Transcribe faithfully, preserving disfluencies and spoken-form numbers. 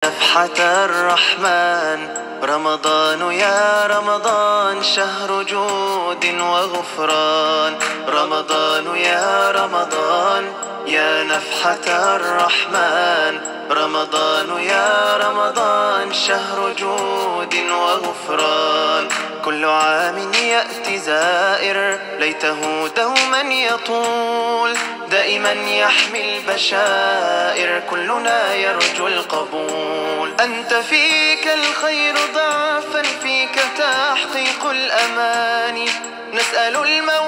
نفحة الرحمن، رمضان يا رمضان شهر جود وغفران. رمضان يا رمضان يا نفحة الرحمن، رمضان يا رمضان شهر جود وغفران. كل عام يأتي زائر ليته دوما يطول، دائما يحمي البشائر كلنا يرجو القبول. أنت فيك الخير ضعفا، فيك تحقيق الأماني، نسأل المولى